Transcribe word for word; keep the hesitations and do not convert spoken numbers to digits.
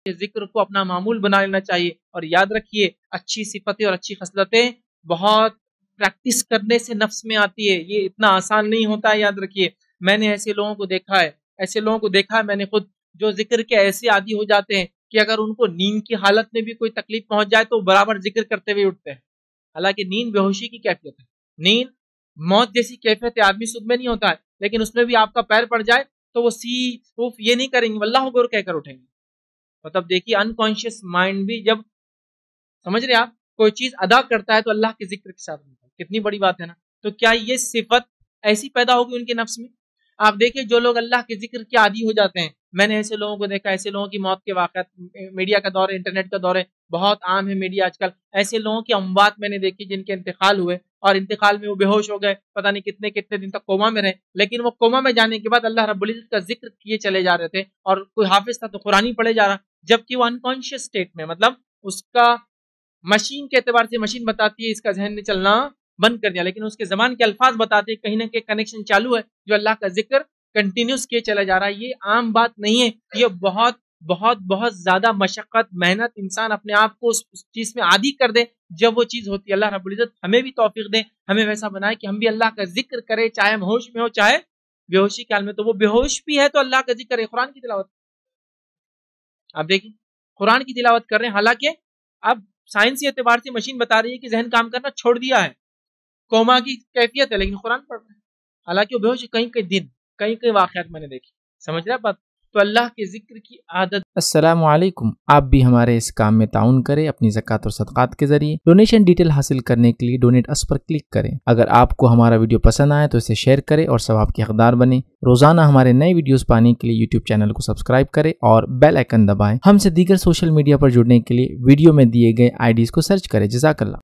کے ذکر کو اپنا معمول بنا لینا چاہیے. اور یاد رکھیے اچھی صفتیں اور اچھی خصلتیں بہت پریکٹس کرنے سے نفس میں آتی ہے، یہ اتنا آسان نہیں ہوتا ہے. یاد رکھیے میں نے ایسے لوگوں کو دیکھا ہے ایسے لوگوں کو دیکھا ہے میں نے خود، جو ذکر کے ایسے عادی ہو جاتے ہیں کہ اگر ان کو نیند کی حالت میں بھی کوئی تکلیف پہنچ جائے تو برابر ذکر کرتے ہوئے اٹھتے ہیں. حالانکہ نیند بیہوشی کی کیفیت ہے، نیند موت جیسی کیفیت ہے. آدمی سود میں نہیں ہوتا ہے، لیکن اس میں بھی آپ کا پیر پڑ جائے تو وہ سی اوف یہ نہیں کریں گے، واللہ اکبر کہہ کر اٹھیں گے. مطلب دیکھیے انکانشیس مائنڈ بھی جب سمجھ رہے آپ کوئی چیز ادا کرتا ہے تو اللہ کے ذکر کے ساتھ ہوتا ہے. کتنی بڑی بات ہے نا. تو کیا یہ صفت ایسی پیدا ہوگی ان کے نفس میں؟ آپ دیکھیں جو لوگ اللہ کے ذکر کے عادی ہو جاتے ہیں، میں نے ایسے لوگوں کو دیکھا، ایسے لوگوں کی موت کے واقعات، میڈیا کا دور ہے، انٹرنیٹ کا دور ہے، بہت عام ہے میڈیا آج کل. ایسے لوگوں کی اموات میں نے دیکھی جن کے انتقال ہوئے اور انتقال میں وہ بے ہوش ہو گئے، پتہ نہیں کتنے کتنے دن تک کوما میں رہے، لیکن وہ کوما میں جانے کے بعد اللہ رب العزت کا ذکر کیے چلے جا رہے تھے. اور کوئی حافظ تھا تو قرآن ہی پڑھے جا رہا، جبکہ وہ انکانشیس اسٹیٹ میں، مطلب اس کا مشین کے اعتبار سے مشین بتاتی ہے اس کا ذہن میں چلنا بند کر دیا، لیکن اس کے زبان کے الفاظ بتاتے ہیں کہیں نہ کہیں کنیکشن چالو ہے، جو اللہ کا ذکر کنٹینیوس کیے چلا جا رہا ہے. یہ عام بات نہیں ہے، یہ بہت بہت بہت زیادہ مشقت محنت انسان اپنے آپ کو اس چیز میں عادی کر دے جب وہ چیز ہوتی ہے. اللہ رب العزت ہمیں بھی توفیق دے، ہمیں ویسا بنائے کہ ہم بھی اللہ کا ذکر کرے، چاہے ہم ہوش میں ہو چاہے بے ہوشی کے حال میں. تو وہ بے ہوش بھی ہے تو اللہ کا ذکر ہے، قرآن کی تلاوت. آپ دیکھیں قرآن کی تلاوت کر رہے ہیں، حالانکہ اب سائنسی اعتبار سے مشین بتا رہی ہے کہ ذہن کام کرنا چھوڑ دیا ہے، کوما کی کیفیت ہے، لیکن قرآن پڑھ رہے ہیں. حالانکہ وہ بے ہوش کہیں کئی دن کئی کئی واقعات میں نے دیکھی. سمجھ رہے بات؟ تو اللہ کے ذکر کی عادت. السلام علیکم. آپ بھی ہمارے اس کام میں تعاون کریں اپنی زکوٰۃ اور صدقات کے ذریعے. ڈونیشن ڈیٹیل حاصل کرنے کے لیے ڈونیٹ اس پر کلک کریں. اگر آپ کو ہمارا ویڈیو پسند آئے تو اسے شیئر کریں اور ثواب کے حقدار بنیں. روزانہ ہمارے نئے ویڈیوز پانے کے لیے یوٹیوب چینل کو سبسکرائب کریں اور بیل آئیکن دبائیں. ہم سے دیگر سوشل میڈیا پر جڑنے کے لیے ویڈیو میں دیے گئے آئی ڈیز کو سرچ کریں. جزاک اللہ.